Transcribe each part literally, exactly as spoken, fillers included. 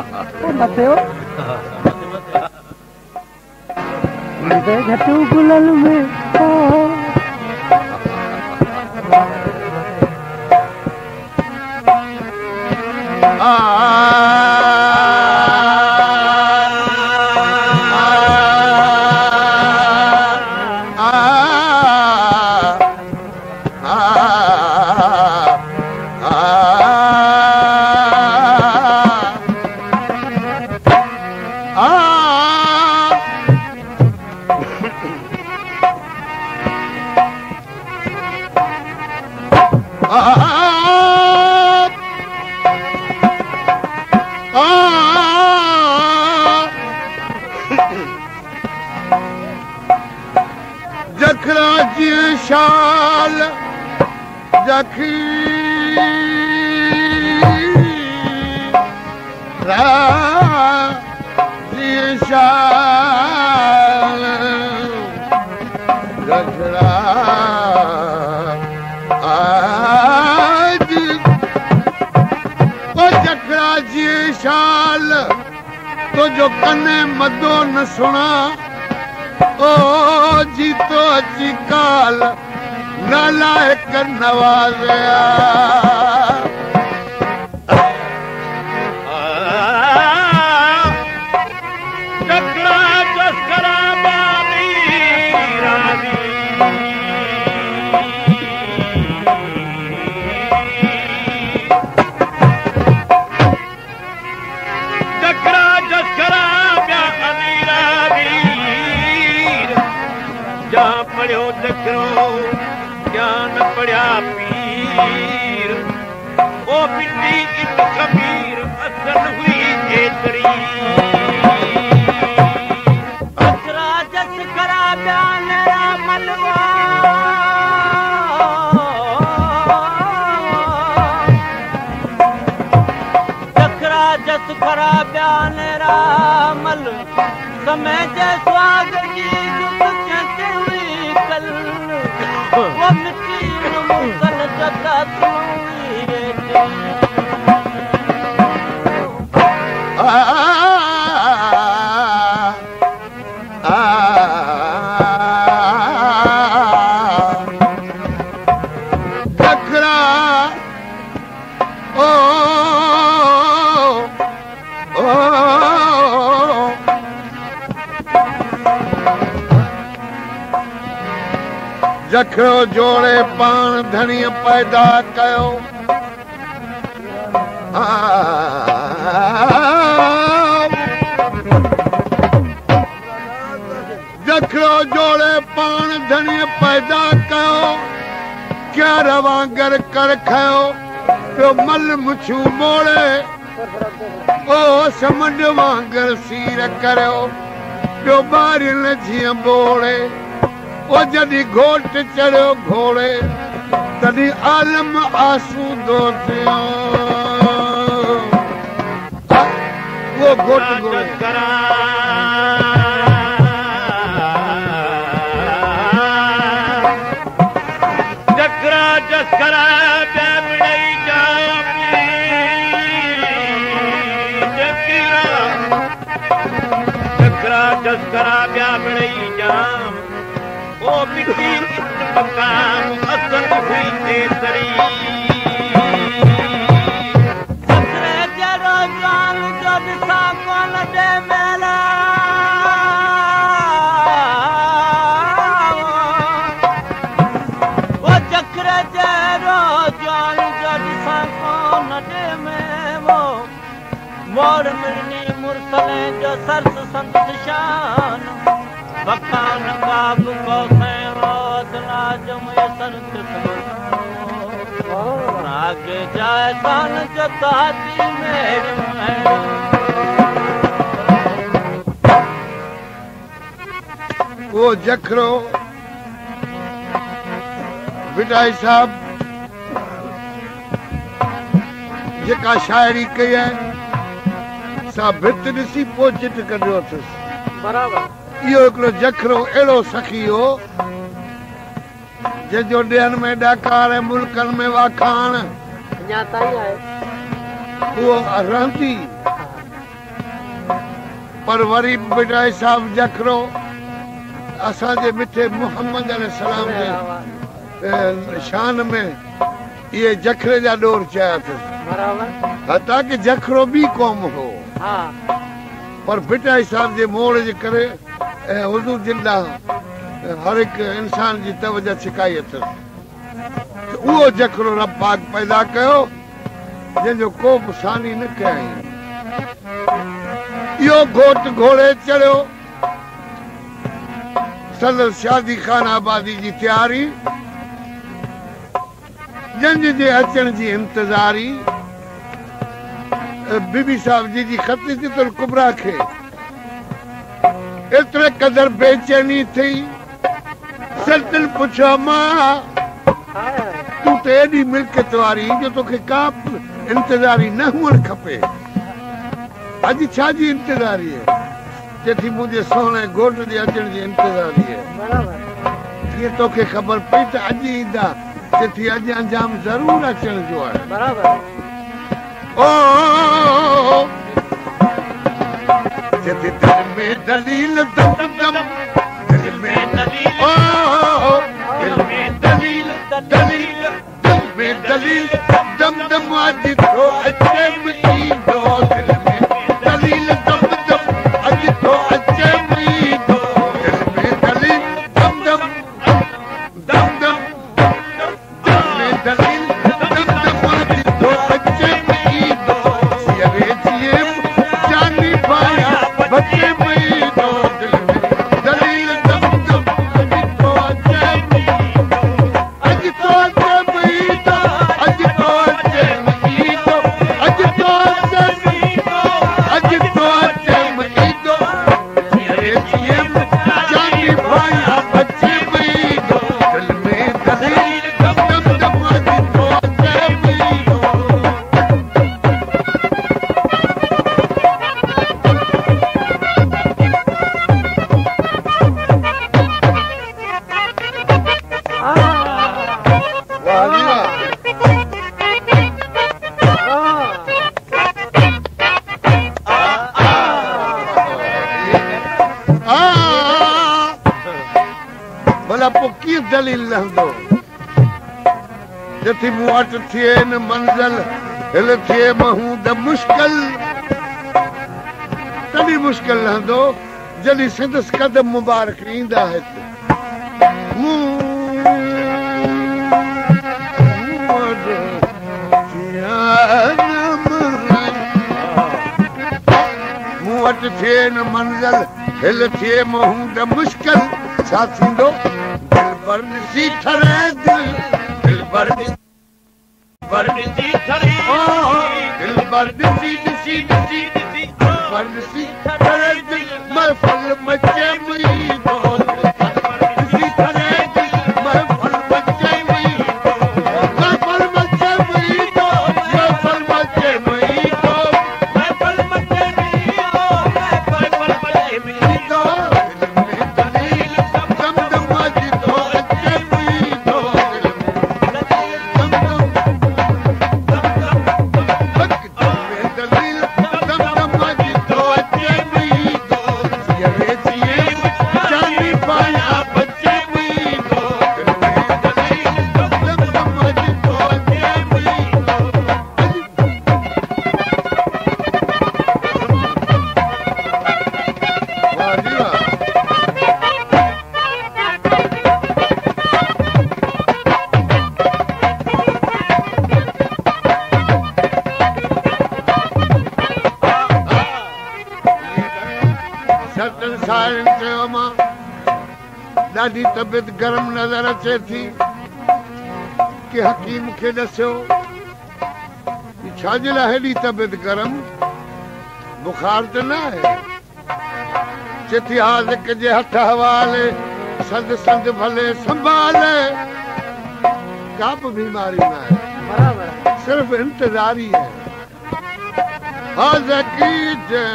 घटू गुलल में शाल जखी राजी शाल जखरा आज ओ जखरा जी शाल तो जो कने मदो न सुना ओ जीतो अची काल नालायक नवाज़िया जकरा जसकरा बाबी राजी जकरा जसकरा जा पढ़ियो जकरो ज्ञान पढ़िया पीर ओ पिंडी इत कबीर असल हुई एतरी जकरा जसकरा बयान मलवा जकरा जसकरा बयान रामल समय जे स्वाग जी वो मिट्टी मुसल जगा जकरा ओ ओ जखरो जोड़े पान धनी पैदा कयो जखरो जोड़े पान धनी पैदा कयो क्या रवांगर कर खयो तो मल मुछू मोड़े ओ समंड वांगर सीर करो तो बारिन जीअं बोड़े ओ जॾहिं घोट चढ़ियो घोड़े तॾहिं आलम आसूदो थियो वो घोट घोड़े जकरा जसकरा बैमड़ई जामी जकरा जकरा जसकरा बैमड़ई जाम ओ मिट्टी मकान असल हुई तेतरी जकरे जरो जान जद सा कोन दे मेला ओ जकरे जरो जान जद सा कोन दे में वो मोर मिलनी मुरसले जो सरस संत शान बखान बाब को लाजम संत आगे जाए सान जो ताजी मेरे वो जखरो बिटाई साहब जेका शायरी कई है सा भित ॾिसी पोइ चिट कढियो अथसि बराबर इहो हिकिड़ो जखरो अहिड़ो सखी हो जंहिंजो ॾियनि में ॾाकार मुल्कनि में वाखाण उहो रहंदी पर वरी बिटाई साहब जखरो असांजे मिठे मुहम्मद अलैहिस्सलाम जे शान में ये जखरे जा डोर चया अथसि हता कि जखरो बि क़ौम हो पर बिटाई साहब जे मोड़ जे करे ऐं हुज़ूर जिंदा हर हिकु इंसान जी तवजह छिकाई अथसि उहो जखरो रब पाक पैदा कयो जंहिंजो को बि सानी न कयईं इहो घोट घोड़े चढ़ियो सदर शादी खान आबादी जी तयारी जंज जे अचण जी इंतज़ारी बीबी साहब जी जी ख़त जितल कुबरा खे एतिरे क़दर बेचैनी थी सल्तन पुछो मां तूं त एॾी मिल्कियत वारी जो तोखे का इंतज़ारी न हुअणु खपे अॼु छा जी इंतज़ारी आहे चेथी मुंहिंजे सोणे घोट जे अचण जी इंतज़ारी आहे कीअं तोखे ख़बर पई त अॼु ईंदा चेथी अॼु अंजाम ज़रूर अचण जो आहे ओ चेथी दिल में दलील दम दम दिल में दलील ओ दिल में दलील दलील दिल में दलील दम दम अॼु तो अचे ईंदो दिल में दलील दम दम अॼु तो अचे ईंदो दिल में दलील दम दम दम दम दिल में दलील दम दम अॼु तो अचे ईंदो सिरे जिए जानी पाया बचे ईंदो दिल में दलील दम दम अॼु तो अचे अॼु तो अचे ईंदो अॼु तो अचे ईंदो अॼु तो अचे अॼु तो अचे ईंदो सिरे जिए जानी पाया बचे ईंदो दिल में दलील दम दम अॼु तो अचे ईंदो वाह जी वाह भला पोइ कीअं दलील लहंदो जथी मूं वटि थिए न मंज़िल हिल थिए महूद मुश्किल तॾहिं मुश्किल लहंदो जॾहिं संदसि कदम मुबारक ईंदा हिते मूं वटि थिए न मंज़िल मूं वटि थिए न मंज़िल हिल थिए महूद मुश्किल छा थींदो दिल पर ॾिसी ठरे दिल दिल पर पर ॾिसी ठरे दिल पर ॾिसी ॾिसी ॾिसी ॾिसी पर ॾिसी ठरे दिल महफ़िल मचे ईंदो ॾिसी ठरे दिल महफ़िल मचे ईंदो महफ़िल मचे ईंदो महफ़िल मचे ईंदो महफ़िल मचे ईंदो महफ़िल मचे ईंदो ॾाढी तबियत गरम नज़र अचे थी कि हकीम खे ॾसियो छाजे लाइ हेॾी तबियत गरम बुखार त न आहे चेथी हाज़िक जे हथ हवाले संद संद भले संभाले का बि बीमारी न आहे सिर्फ़ इंतज़ारी है हाज़िक जे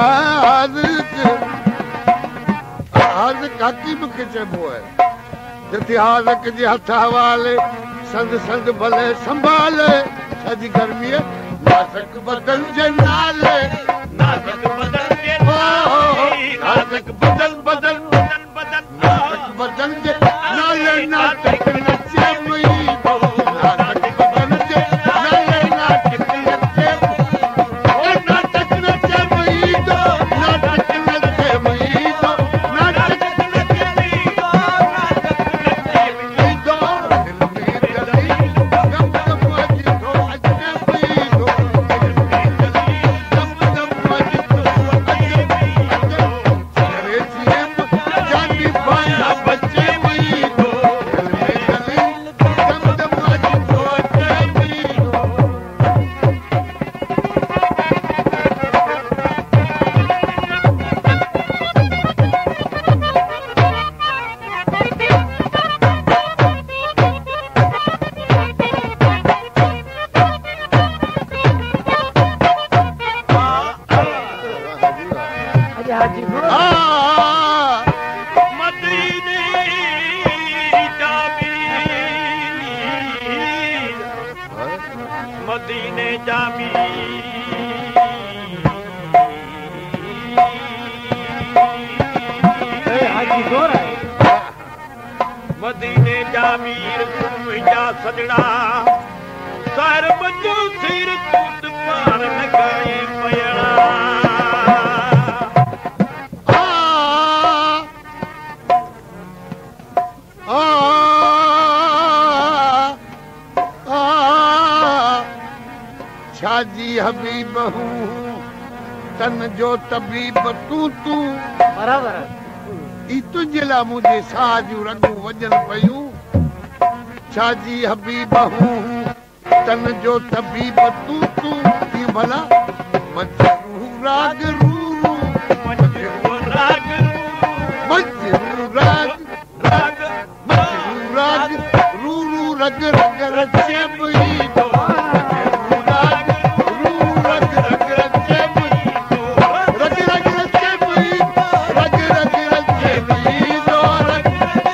हकीम खे चइबो आहे त इतिहास जे हथ हवाले संद संद भले संभाले सॼी गर्मी नाज़क बदन जे नाले नाज़क बदन जे नाज़क बदन बदन बदन बदन नाज़क बदन जे नाले नाटक नचे मई नाज़क बदन जे नाले नाटक नचे ओ नाटक नचे मई तो नाटक नचे मई तो नाटक नचे मई तो नाटक नचे मई तो दिल में दलील गम गम अज तो अजने मई तो दिल में दलील गम गम अज तो अजने मई तो तेरे जीम जानी पाया बच्चे मई तो दिल में दलील गम गम अज तो अजने मई तो मदीने जामी मदीने जामीर तुम जा सजड़ा सर बजो सिर कूद पार लगाए पयड़ा छाजी हबीब हूँ तन जो तबीब तू तू बराबर ई तुझे ला मुझे साजू रगू वजन पयूं छाजी हबीब हूँ तन जो तबीब तू तू ई भला मजरू राग रू मजरू राग मजरू राग राग मजरू राग रू रू रग रग रचे मई तो मजरू राग रू रग रग रचे मई तो रग रग रचे मई रग रग रचे मई तो रग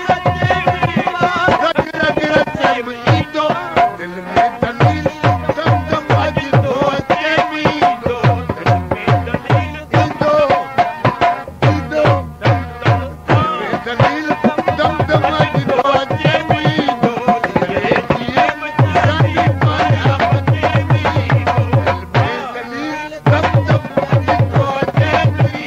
रग रचे मई तो दिल में दलील गम गम अज तो अचे मई तो दिल में दलील दो दो दिल में दलील गम गम अज तो अचे मई तो तेरे जीम जानी पाया बचे मई तो दिल में दलील गम गम अज तो अचे मई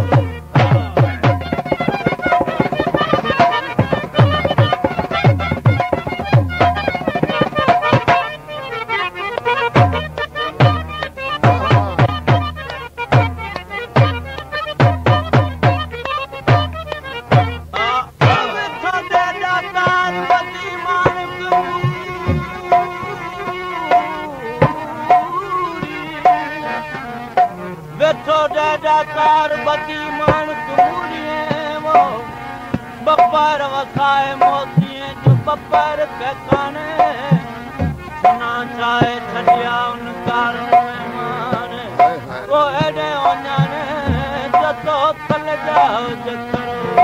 बैठो दादाकार बदी मान तुमूरिए वो बपर वसाए मोतिए जो बपर कहकाने सुना चाहे छड़िया उन कारों में माने वो एडे ओनाने जतो कल जाओ जकरो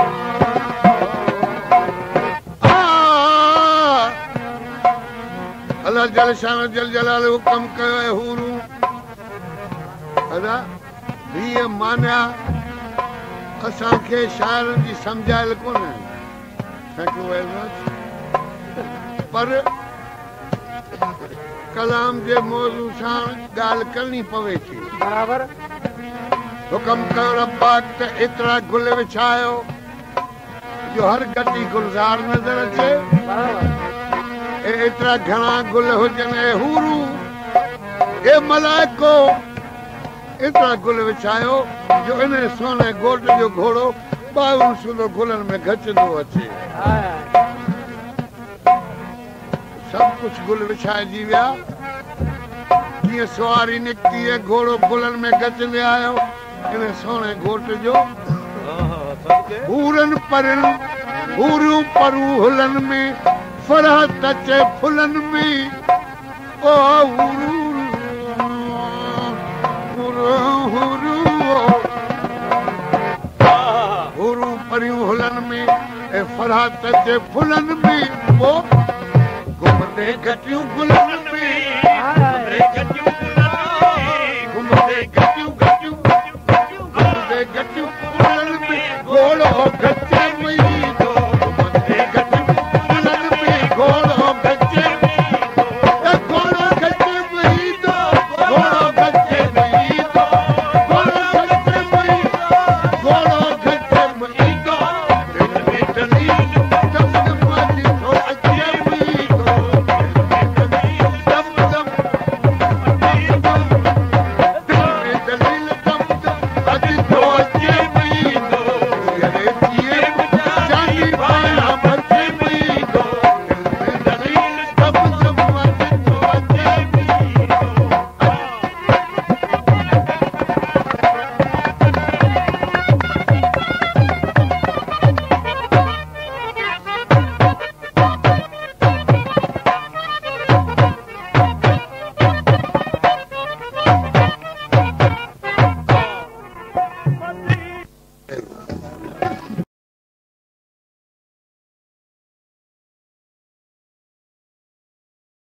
अल्लाह जल शान जल जलाल हुकम कयो हूरू अदा ये माना असांखे शायर जी समझायल कोन्हे थैंक यू वेरी मच पर कलाम जे मौजू सां ॻाल्हि करणी पवे थी बराबर हुकम कयो रब्बाक त एतिरा गुल विछायो जो हर गटी गुलज़ार नज़र अचे बराबर ए एतिरा घणा गुल हुजनि ऐं हूरू ए मलाइको एतिरा गुल विछायो जो इन सोने गोट जो घोड़ो ॿावनि सूदो गुलनि में घचंदो अचे सभु कुझु गुल विछाइजी विया कीअं सवारी निकिती ऐं घोड़ो गुलनि में घचंदे आयो इन सोने घोट जो हूरनि परनि हूरियूं परूं हुलनि में फरहत अचे फुलनि में ओ हूरू हूरू हूरू परियूं हुलनि में ए फरात जे फुलन में वो घुमते गटियूं गुलन में घुमते गटियूं घुमते गटियूं गटियूं घुमते गटियूं गुलन में घोड़ो गचे में तो घुमते गटियूं गुलन में घोड़ो गचे घोड़ो गचे में तो घोड़ो गचे में तो घोड़ो गचे में घोड़ो गचे में तो दिल में दलील दम दम तो अचे में तो दम दम दिल में दलील दम दम अच तो अचे में तो ये ये जानी भाया बचे में तो दिल में दलील दम दम अच तो अचे में